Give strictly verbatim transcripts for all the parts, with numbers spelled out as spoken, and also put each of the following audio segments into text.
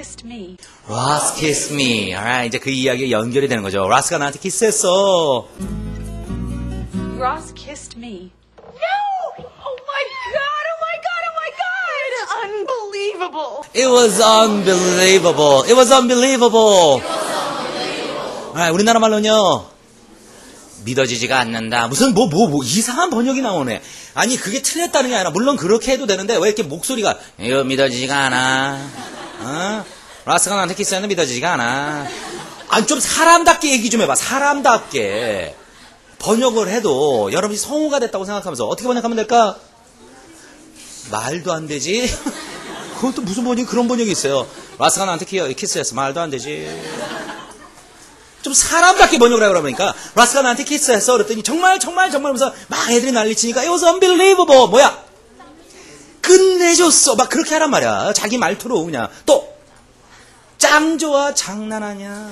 kissed me. Ross kissed me. alright, 이제 그 이야기가 연결이 되는 거죠. 로스가 나한테 키스했어. Ross kissed me. No! Oh my god, oh my god, oh my god! Unbelievable! It was unbelievable. It was unbelievable. It was unbelievable. alright, 우리나라 말로는요. 믿어지지가 않는다. 무슨 뭐 뭐 뭐 이상한 번역이 나오네. 아니 그게 틀렸다는 게 아니라 물론 그렇게 해도 되는데 왜 이렇게 목소리가 이거 믿어지지가 않아. 어? 라스가 나한테 키스하는데 믿어지지가 않아. 아니 좀 사람답게 얘기 좀 해봐. 사람답게. 번역을 해도 여러분이 성우가 됐다고 생각하면서 어떻게 번역하면 될까? 말도 안 되지. 그것도 무슨 번역이 그런 번역이 있어요. 라스가 나한테 키스했어. 말도 안 되지. 좀 사람답게 번역을 하라고 그러니까 라스가 나한테 키스했어 그랬더니 정말 정말 정말 하면서 막 애들이 난리치니까 it was unbelievable. 뭐야? 끝내줬어. 막 그렇게 하란 말이야. 자기 말투로 그냥. 또 짱 좋아. 장난하냐.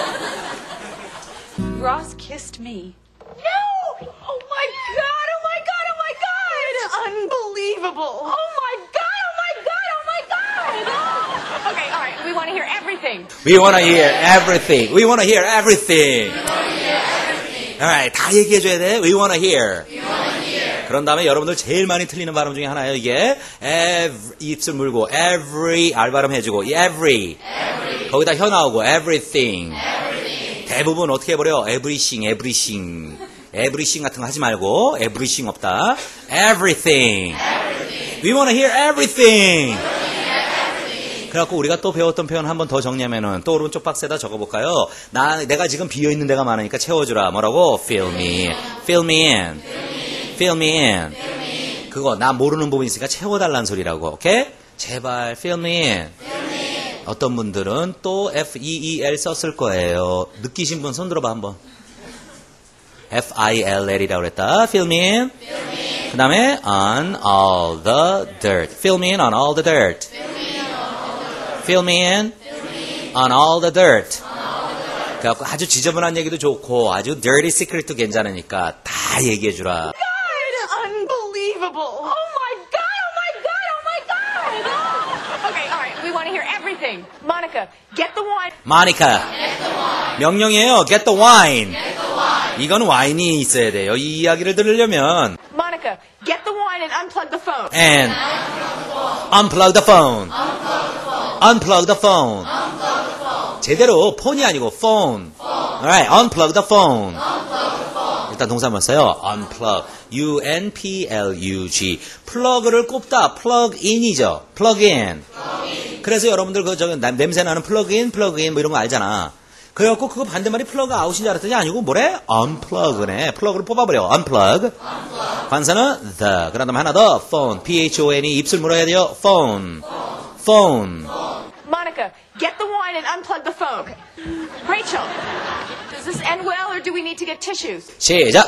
Ross kissed me. No! Oh my god, oh my god, oh my god! Unbelievable! Oh my god, oh my god, oh my god! Oh. Okay, alright, we want to hear everything. We wanna hear everything. We wanna hear everything. alright, 다 얘기해줘야 돼. We wanna hear. We wanna hear. 그런 다음에 여러분들 제일 많이 틀리는 발음 중에 하나예요. 이게 every, 입술 물고 every 알 발음 해주고 every. every. 거기다 혀 나오고 everything. everything. 대부분 어떻게 해버려? everything, everything. everything 같은 거 하지 말고 everything 없다. everything. everything. We wanna hear everything. 그래갖고 우리가 또 배웠던 표현 한 번 더 정리하면은 또 오른쪽 박스에다 적어볼까요? 나 내가 지금 비어 있는 데가 많으니까 채워주라. 뭐라고? Fill me, fill me in, fill me in. 그거 나 모르는 부분 있으니까 채워달라는 소리라고. 오케이? 제발 fill me in. 어떤 분들은 또 F E E L 썼을 거예요. 느끼신 분 손 들어봐 한번. F I L L이라고 그랬다. Fill me in. 그 다음에 on all the dirt. Fill me in on all the dirt. Fill me in on all the dirt. 그래갖고 아주 지저분한 얘기도 좋고 아주 dirty secret도 괜찮으니까 다 얘기해주라. God, unbelievable! Oh my god, oh my god, oh my god! Oh. Okay, alright, we want to hear everything. Monica, get the wine. Monica. 명령이에요. Get the wine. 이건 와인이 있어야 돼요. 이 이야기를 들으려면. Monica, get the wine and unplug the phone. And unplug the phone. Unplug the phone. 제대로 폰이 아니고 phone. Alright, unplug the phone. 일단 동사 한번 써요. unplug. U N P L U G. 플러그를 꼽다. plug in이죠. plug in. 그래서 여러분들 그 저기 냄새 나는 plug in, plug in 뭐 이런 거 알잖아. 그래갖고 그거 반대말이 플러그 아웃인 줄 알았더니 아니고 뭐래? unplug네. 플러그를 뽑아버려. unplug. 관사는 the. 그 다음에 하나 더. phone. P H O N이 입술 물어야 돼요. phone. phone. Monica, get the wine and unplug the phone. Rachel, does this end well or do we need to get tissues? 시작.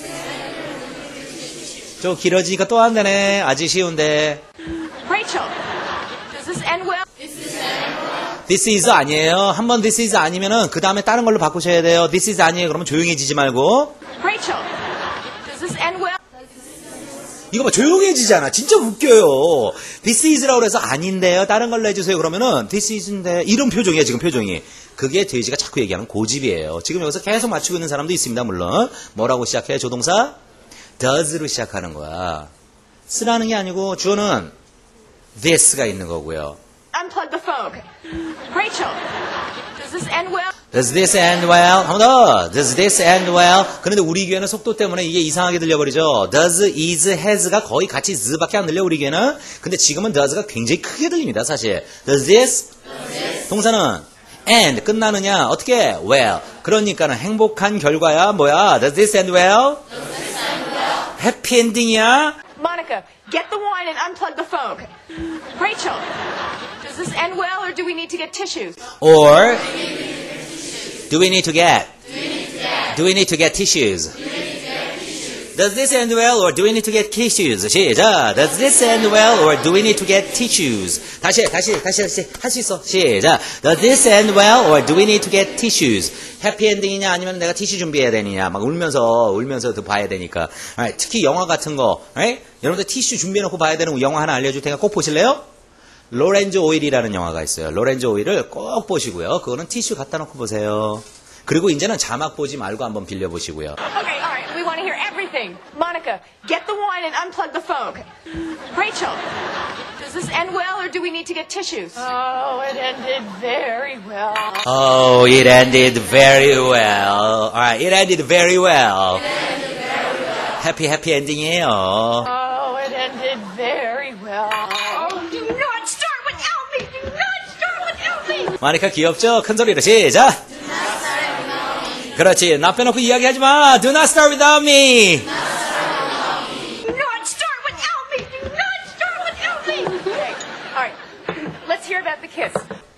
좀 길어지니까 또 안 되네. 아직 쉬운데. Rachel, does this end well? This is 아니에요. 한번 this is 아니면은 그 다음에 다른 걸로 바꾸셔야 돼요. This is 아니에요. 그러면 조용해지지 말고. Rachel, does this end well? 이거 봐, 조용해지잖아. 진짜 웃겨요. This is라고 해서 아닌데요. 다른 걸로 해주세요. 그러면은 this is인데 이런 표정이야 지금 표정이. 그게 돼지가 자꾸 얘기하는 고집이에요. 지금 여기서 계속 맞추고 있는 사람도 있습니다. 물론 뭐라고 시작해? 조동사 does로 시작하는 거야. 쓰라는 게 아니고 주어는 this가 있는 거고요. Unplug the phone. Rachel, does this end well? Does this end well? 한 번 더. Does this end well? 그런데 우리 귀에는 속도 때문에 이게 이상하게 들려버리죠. Does, is, has가 거의 같이 z밖에 안 들려 우리 귀에는. 근데 지금은 does가 굉장히 크게 들립니다 사실. Does this? Does this? 동사는 and 끝나느냐? 어떻게? Well. 그러니까는 행복한 결과야. 뭐야? Does this end well? Does this end well? 해피 엔딩이야? Monica, get the wine and unplug the phone. Rachel, does this end well or do we need to get tissues? Or do we need to get? Do we need to get tissues? Does this end well or do we need to get tissues? 시작. Does this end well or do we need to get tissues? 다시 다시 다시 다시 할 수 있어. 시작. Does this end well or do we need to get tissues? 해피 엔딩이냐 아니면 내가 티슈 준비해야 되느냐 막 울면서 울면서 또 봐야 되니까. Right. 특히 영화 같은 거, right? 여러분들 티슈 준비해놓고 봐야 되는 영화 하나 알려줄 테니까 꼭 보실래요? 로렌즈 오일이라는 영화가 있어요. 로렌즈 오일을 꼭 보시고요. 그거는 티슈 갖다 놓고 보세요. 그리고 이제는 자막 보지 말고 한번 빌려보시고요. Okay, all right. We want to hear everything. Monica, get the wine and unplug the phone. Okay. Rachel, does this end well, or do we need to get tissues? Oh, it ended very well. Oh, it ended very well. Alright, it ended very well. It ended very well. 해피 해피 엔딩이에요. Oh, it ended very well. Oh, do not start without me. Do not start without me. 마니카 귀엽죠? 큰 소리로 시작. 그렇지. 나 빼놓고 이야기하지 마. Do not start without me. Do not start without me. Do not start without me. Okay. All right. Let's hear about the kiss.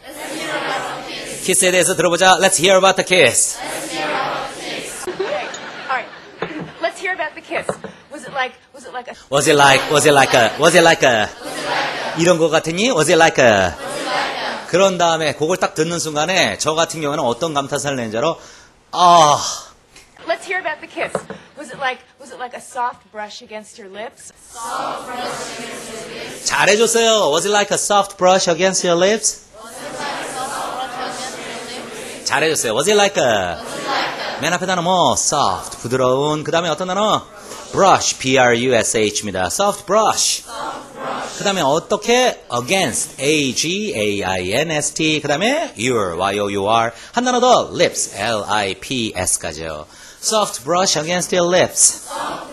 키스에 대해서 들어보자. Let's hear about the kiss. Okay. All right. Let's hear about the kiss. Was it like? Was it like a? Was it like? Was it like a? Was it like a? 이런 거 같으니? Was it like a? 그런 다음에 그걸 딱 듣는 순간에 저 같은 경우는 어떤 감탄사를 낸 자로 아. Let's hear about the kiss. Was it like? Was it like a soft brush against your lips? 잘해줬어요. Was it like a soft brush against your lips? 잘해줬어요. Was it like a? 맨 앞에 단어 뭐? soft, 부드러운. 그 다음에 어떤 단어? brush, B-R-U-S-H입니다. soft brush. 그 다음에 어떻게? against, A-G-A-I-N-S-T. 그 다음에 your, Y-O-U-R. 한 단어 더, lips, L-I-P-S까지요. soft brush against your lips.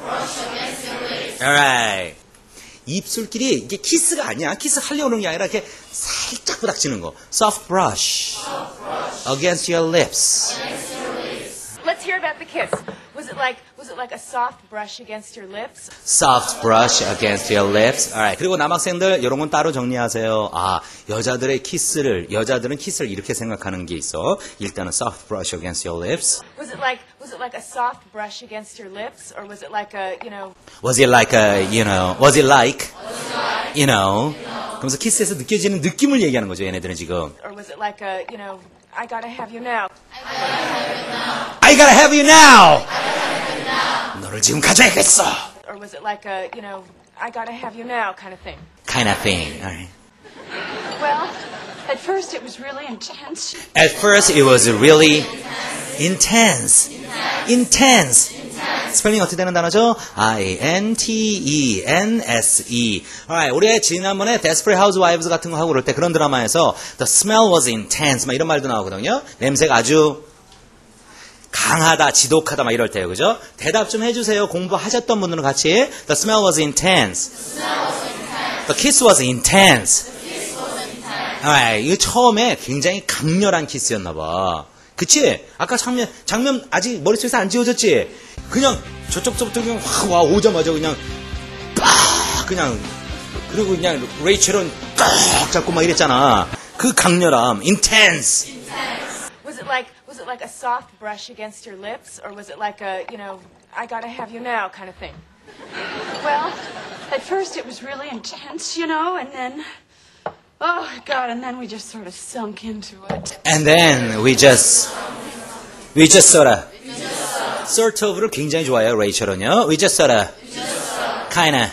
alright. 입술끼리 이게 키스가 아니야. 키스 하려는 게 아니라 이렇게 살짝 부닥치는 거. soft brush against your lips. Let's hear about the kiss. Was it like? Was it like a soft brush against your lips? soft brush against your lips. alright. 그리고 남학생들 이런 건 따로 정리하세요. 아, 여자들의 키스를 여자들은 키스를 이렇게 생각하는 게 있어. 일단은 soft brush against your lips. Was it like? Was it like a soft brush against your lips, or was it like a, you know? Was it like a, you know, was it like, you know. 그러면서 키스에서 느껴지는 느낌을 얘기하는 거죠, 얘네들은 지금. Or was it like a, you know? I gotta have you now. I gotta have you now. 너를 지금 가져야겠어. Or was it like a, you know? I gotta have you now kind of thing. Kind of thing. alright. Well, at first it was really intense. At first it was really intense. Intense. 스펠링 어떻게 되는 단어죠? I-N-T-E-N-S-E. alright, 우리 지난번에 Desperate Housewives 같은 거 하고 그럴 때 그런 드라마에서 The smell was intense 막 이런 말도 나오거든요. 냄새가 아주 강하다, 지독하다 막 이럴 때요. 그죠? 대답 좀 해주세요. 공부하셨던 분들은 같이. The smell was intense. The kiss was intense. alright, 이거 처음에 굉장히 강렬한 키스였나 봐. 그치? 아까 장면, 장면 아직 머릿속에서 안 지워졌지? 그냥 저쪽서부터 그냥 확 와, 오자마자 그냥 빡! 그냥, 그리고 그냥 레이첼은 꽉 잡고 막 이랬잖아. 그 강렬함, intense. Was it like? Was it like a soft brush against your lips, or was it like a, you know? I gotta have you now kind of thing. Well, at first it was really intense, you know, and then, oh God, and then we just sort of sunk into it. And then we just, we just sort of, sort of를 굉장히 좋아해요, 레이첼은요. We just sort of, kinda.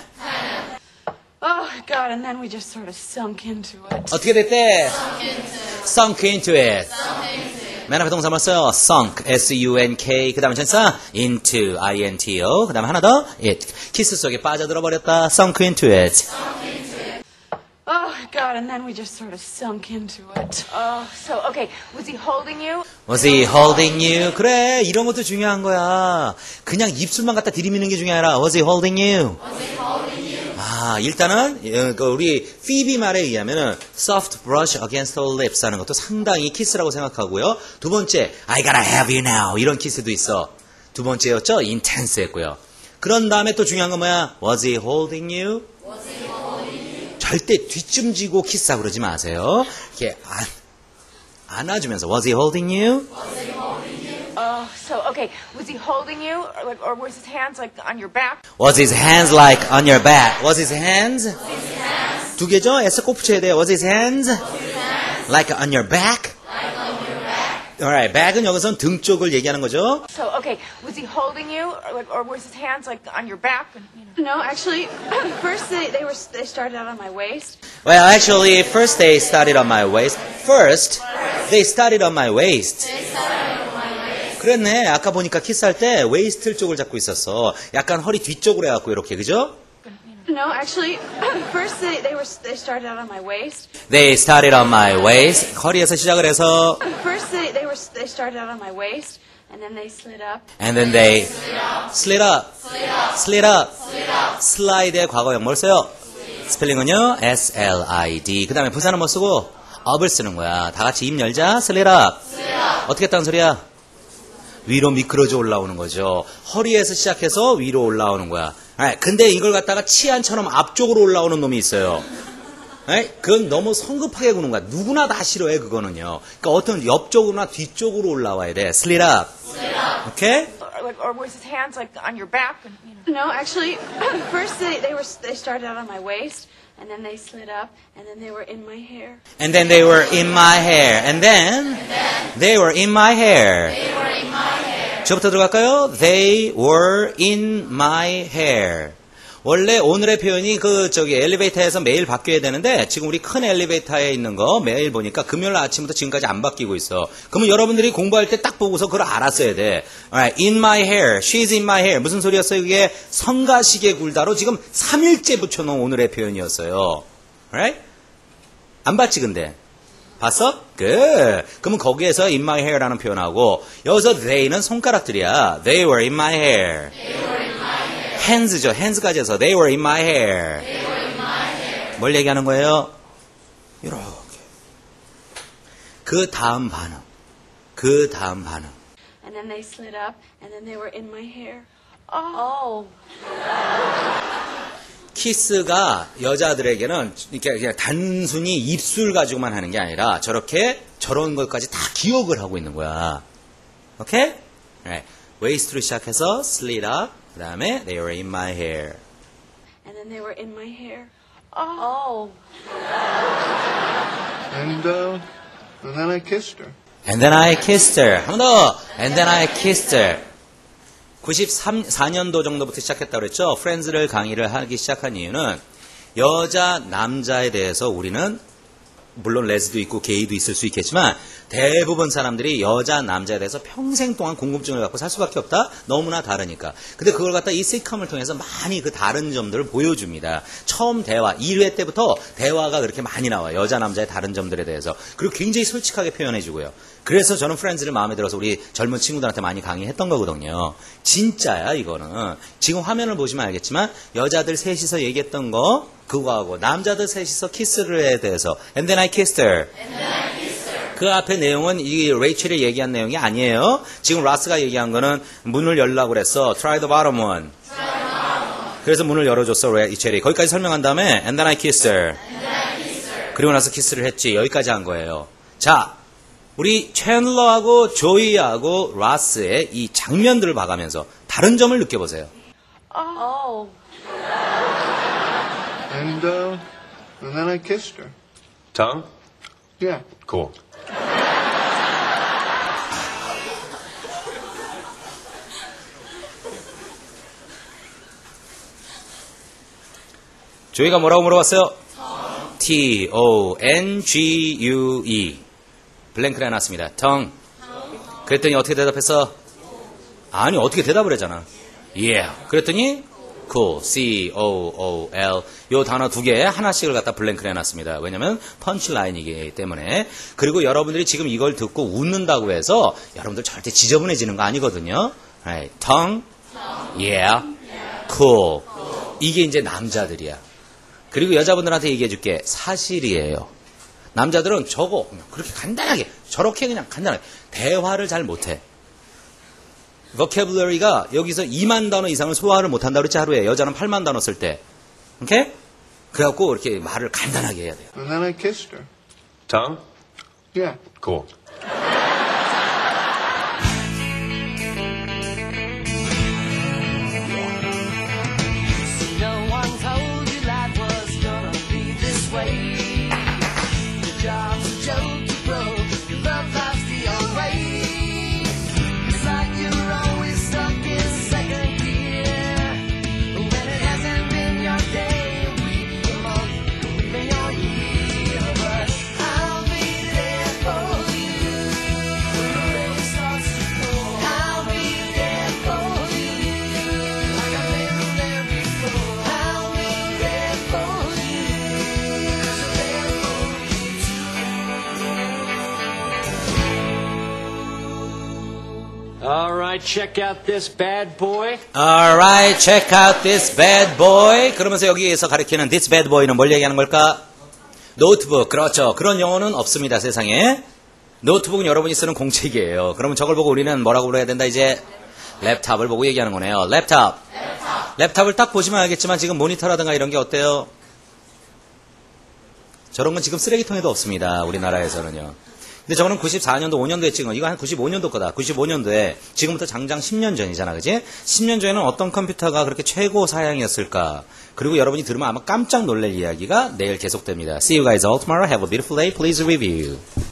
Oh God, and then we just sort of sunk into it. 어떻게 됐대? Sunk into it. 맨 앞에 동사 뭘 써요? Sunk, S-U-N-K. 그 다음에 전사 into, I-N-T-O. 그 다음에 하나 더, it. 키스 속에 빠져들어 버렸다. Sunk into it. Oh God, and then we just sort of sunk into it. Oh, so okay. Was he holding you? Was he holding you? 그래, 이런 것도 중요한 거야. 그냥 입술만 갖다 들이미는 게 중요한 게 아니라 Was he holding you? Was he holding you? 아, 일단은 우리 피비 말에 의하면은 soft brush against her lips 하는 것도 상당히 키스라고 생각하고요. 두 번째, I gotta have you now 이런 키스도 있어. 두 번째였죠? intense였고요. 그런 다음에 또 중요한 건 뭐야? Was he holding you? Was he holding you? 절대 뒷짐지고 키스하고 그러지 마세요. 이렇게 안, 안아주면서 Was he holding you? Was he holding you? Oh, so okay. Was he holding you, or, or was his hands like on your back? Was his hands like on your back? Was his hands? Was his hands. 두 개죠? S 꼭 붙여야 돼요. Was his hands? Was his hands. Like on your back? Like on your back. Alright, back은 여기서는 등 쪽을 얘기하는 거죠. So okay. Okay, was he holding you, or, or was his hands like on your back? And, you know? No, actually, first they, they were they started out on my waist. Well, actually, first they started on my waist. First, they started on my waist. 그랬네. 아까 보니까 키스할 때 웨이스트 쪽을 잡고 있었어. 약간 허리 뒤쪽으로 해갖고 이렇게, 그죠? No, actually, first they, they were they started out on my waist. They started on my waist. 허리에서 시작을 해서 First they, they were they started out on my waist, and then they slid up. and then they slid up, slid up, 슬라이드의 과거형 뭘 써요? 스펠링은요, S L I D. 그 다음에 부사는 뭐 쓰고? up을 쓰는 거야. 다 같이 입 열자, slid up. 어떻게 했다는 소리야? 위로 미끄러져 올라오는 거죠. 허리에서 시작해서 위로 올라오는 거야. 네, 근데 이걸 갖다가 치안처럼 앞쪽으로 올라오는 놈이 있어요. 네? 그건 너무 성급하게 구는 거야. 누구나 다 싫어해, 그거는요. 그러니까 어떤 옆쪽으로나 뒤쪽으로 올라와야 돼. Slid up. 오케이? Or, or was his hands like on your back? And, you know? No, actually, first they, they were they started out on my waist, and then they slid up, and then they were in my hair. And then they were in my hair. And then they were in my hair. 저부터 들어갈까요? They were in my hair. 원래 오늘의 표현이 그 저기 엘리베이터에서 매일 바뀌어야 되는데 지금 우리 큰 엘리베이터에 있는 거 매일 보니까 금요일 아침부터 지금까지 안 바뀌고 있어. 그러면 여러분들이 공부할 때 딱 보고서 그걸 알았어야 돼. Alright, in my hair, she's in my hair. 무슨 소리였어요? 그게 성가시게 굴다로 지금 삼 일째 붙여놓은 오늘의 표현이었어요. Alright? 안 봤지 근데? 봤어? Good. 그러면 거기에서 in my hair라는 표현하고 여기서 they는 손가락들이야. They were in my hair. hands죠. hands까지 해서 they were in my hair. 뭘 얘기하는 거예요? 이렇게. 그 다음 반응. 그 다음 반응. And then they slid up, and then they were in my hair. Oh. 키스가 여자들에게는 이렇게 그냥 단순히 입술 가지고만 하는 게 아니라 저렇게 저런 것까지 다 기억을 하고 있는 거야. 오케이? 네. 웨이스트로 시작해서 slid up. 그 다음에 they were in my hair. And then they were in my hair. Oh. And, uh, and then I kissed her. And then I kissed her. 한 번 더. And then I kissed her. 구십사 년도 정도부터 시작했다고 그랬죠. 프렌즈를 강의를 하기 시작한 이유는 여자, 남자에 대해서 우리는 물론 레즈도 있고 게이도 있을 수 있겠지만 대부분 사람들이 여자, 남자에 대해서 평생 동안 궁금증을 갖고 살 수밖에 없다. 너무나 다르니까. 근데 그걸 갖다 이 시트콤을 통해서 많이 그 다른 점들을 보여줍니다. 처음 대화, 일 회 때부터 대화가 그렇게 많이 나와요. 여자, 남자의 다른 점들에 대해서. 그리고 굉장히 솔직하게 표현해주고요. 그래서 저는 프렌즈를 마음에 들어서 우리 젊은 친구들한테 많이 강의했던 거거든요. 진짜야 이거는. 지금 화면을 보시면 알겠지만 여자들 셋이서 얘기했던 거 그거하고 남자들 셋이서 키스를 대해서 And then I kissed her. 그 앞에 내용은 이 레이첼이 얘기한 내용이 아니에요. 지금 라스가 얘기한 거는 문을 열라고 그랬어. Try the bottom one. 그래서 문을 열어줬어 레이첼이. 거기까지 설명한 다음에 And then I kissed her. 그리고 나서 키스를 했지. 여기까지 한 거예요. 자, 우리 챈러하고 조이하고 라스의 이 장면들을 봐가면서 다른 점을 느껴보세요. Oh. And, uh, and then I kissed her. Tongue? Yeah. Cool. 조이가 뭐라고 물어봤어요? T O N G U E 블랭크를 해놨습니다. tongue. 그랬더니 어떻게 대답했어? 아니 어떻게 대답을 했잖아. Yeah. 그랬더니 cool. C O O L 요 단어 두 개에 하나씩을 갖다 블랭크를 해놨습니다. 왜냐면 펀치라인이기 때문에. 그리고 여러분들이 지금 이걸 듣고 웃는다고 해서 여러분들 절대 지저분해지는 거 아니거든요. Right. tongue. Yeah. cool. 이게 이제 남자들이야. 그리고 여자분들한테 얘기해 줄게. 사실이에요. 남자들은 저거 그렇게 간단하게 저렇게 그냥 간단하게 대화를 잘 못해. vocabulary가 여기서 이만 단어 이상을 소화를 못한다고 그랬지 하루에. 여자는 팔만 단어 쓸 때. 오케이? 그래갖고 이렇게 말을 간단하게 해야 돼요. And then I kissed her. Tongue? Yeah. Cool. No one told you life was gonna be this way. Your job's a joke, you broke. Your love life's the old way. It's like you're always check out this bad boy? Alright, check out this bad boy. 그러면서 여기에서 가리키는 this bad boy는 뭘 얘기하는 걸까? 노트북. 그렇죠. 그런 영어는 없습니다, 세상에. 노트북은 여러분이 쓰는 공책이에요. 그러면 저걸 보고 우리는 뭐라고 불러야 된다, 이제? 랩탑을 보고 얘기하는 거네요. 랩탑. 랩탑을 딱 보시면 알겠지만 지금 모니터라든가 이런 게 어때요? 저런 건 지금 쓰레기통에도 없습니다. 우리나라에서는요. 근데 저거는 구십사 년도, 오 년도에 찍은 거. 이거 한 구십오 년도 거다. 구십오 년도에. 지금부터 장장 십 년 전이잖아. 그지? 십 년 전에는 어떤 컴퓨터가 그렇게 최고 사양이었을까? 그리고 여러분이 들으면 아마 깜짝 놀랄 이야기가 내일 계속됩니다. See you guys all tomorrow. Have a beautiful day. Please review.